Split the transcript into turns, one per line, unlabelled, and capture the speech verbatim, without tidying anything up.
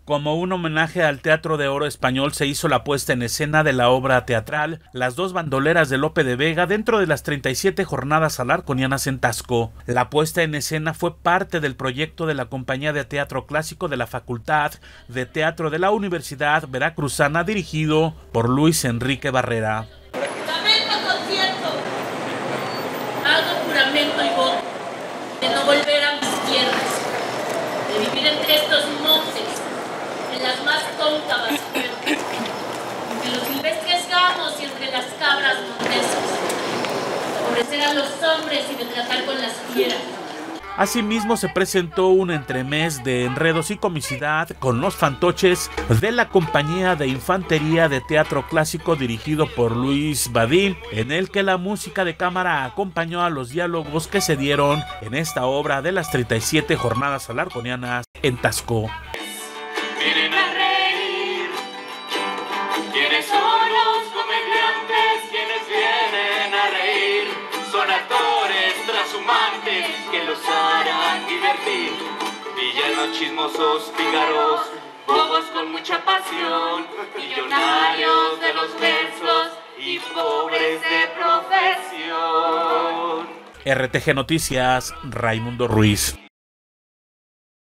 Como un homenaje al Teatro de Oro Español se hizo la puesta en escena de la obra teatral Las dos bandoleras de Lope de Vega dentro de las treinta y siete jornadas alarconianas en Taxco. La puesta en escena fue parte del proyecto de la Compañía de Teatro Clásico de la Facultad de Teatro de la Universidad Veracruzana, dirigido por Luis Enrique Barrera.
Juramento concierto, hago juramento y voto de no volver a mis tierras, de vivir entre estos montes, en las más cóncavas fuentes, entre los silvestres gamos y entre las cabras montesas, de favorecer a los hombres y de tratar con las fieras.
Asimismo se presentó un entremés de enredos y comicidad con los fantoches de la Compañía de Infantería de Teatro Clásico dirigido por Luis Badí, en el que la música de cámara acompañó a los diálogos que se dieron en esta obra de las treinta y siete jornadas alarconianas en Taxco.
Vienen a reír, ¿quiénes son los comediantes? ¿Quiénes vienen a reír? Son actores transhumantes que los harán divertir. Villanos chismosos, pícaros, bobos con mucha pasión, millonarios de los versos y pobres de profesión.
R T G Noticias, Raimundo Ruiz.